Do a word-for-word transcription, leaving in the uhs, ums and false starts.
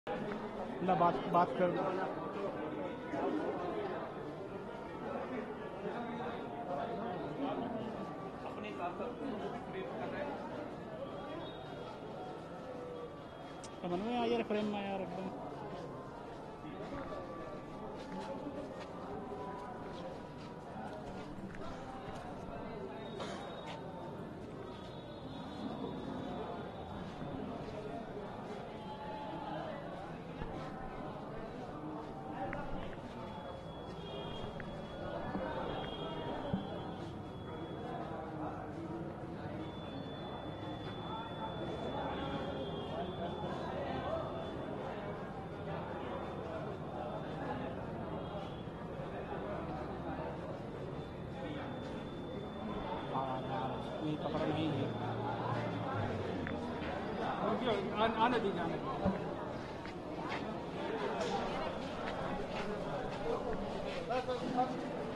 ना बात बात कर। अपने साथ साथ कर रहे हैं। समझ में आ यार, फ्रेम में यार एकदम। नहीं पकड़ नहीं है। आने दीजिए, आने दीजिए।